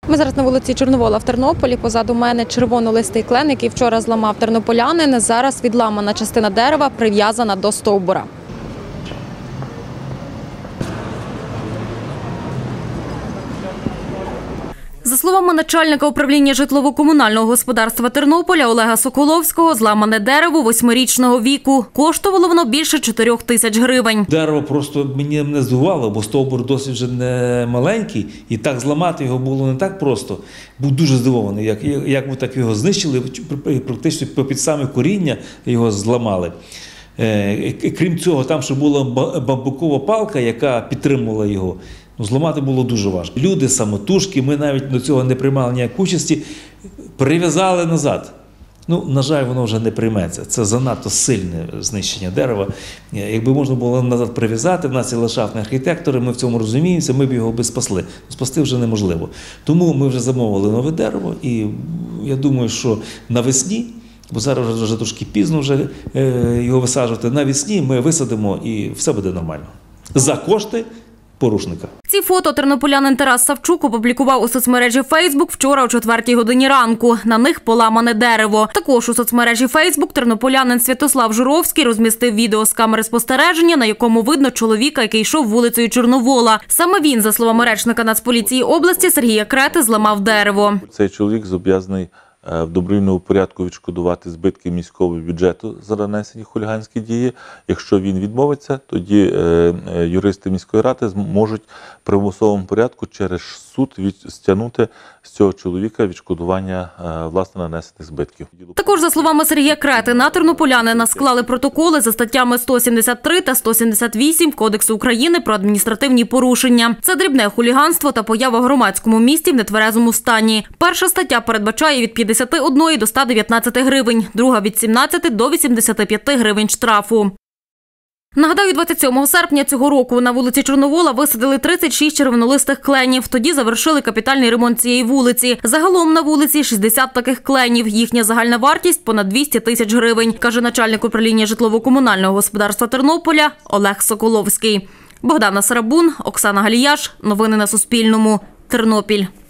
Ми зараз на вулиці Чорновола в Тернополі. Позаду мене червонолистий клен, який вчора зламав тернополянин. Зараз відламана частина дерева прив'язана до стовбура. За словами начальника управління житлово-комунального господарства Тернополя Олега Соколовського, зламане дерево 8-річного віку. Коштувало воно більше 4 тисяч гривень. Дерево просто мене здивувало, бо стовбур досить вже не маленький, і так зламати його було не так просто. Був дуже здивований, як так його знищили, практично попід саме коріння його зламали. Крім цього, там ще була бамбукова палка, яка підтримувала його. Зламати було дуже важко. Люди, самотужки, ми навіть до цього не приймали ніякої участі, прив'язали назад. На жаль, воно вже не прийметься. Це занадто сильне знищення дерева. Якби можна було назад прив'язати, в нас є ландшафтні архітектори, ми в цьому розуміємося, ми б його спасли. Спасти вже неможливо. Тому ми вже замовили нове дерево, і я думаю, що навесні, бо зараз вже трошки пізно його висаджувати, навесні ми висадимо і все буде нормально. За кошти порушника. Ці фото тернополянин Тарас Савчук опублікував у соцмережі Facebook вчора о 4 годині ранку. На них поламане дерево. Також у соцмережі Facebook тернополянин Святослав Журовський розмістив відео з камери спостереження, на якому видно чоловіка, який йшов вулицею Чорновола. Саме він, за словами речника Нацполіції області Сергія Крети, зламав дерево. Цей чоловік зобов'язаний в добровільному порядку відшкодувати збитки міського бюджету за нанесені хуліганські дії. Якщо він відмовиться, тоді юристи міської ради можуть в примусовому порядку через суд стягнути з цього чоловіка відшкодування власне нанесених збитків. Також, за словами Сергія Крети, на тернополянина склали протоколи за статтями 173 та 178 Кодексу України про адміністративні порушення. Це дрібне хуліганство та поява в громадському місці в нетверезому стані. Перша стаття передбачає від 51 до 119 гривень, друга – від 17 до 85 гривень штрафу. Нагадаю, 27 серпня цього року на вулиці Чорновола висадили 36 червонолистих кленів. Тоді завершили капітальний ремонт цієї вулиці. Загалом на вулиці 60 таких кленів. Їхня загальна вартість – понад 200 тисяч гривень, каже начальник управління житлово-комунального господарства Тернополя Олег Соколовський. Богдана Сарабун, Оксана Галіяш. Новини на Суспільному. Тернопіль.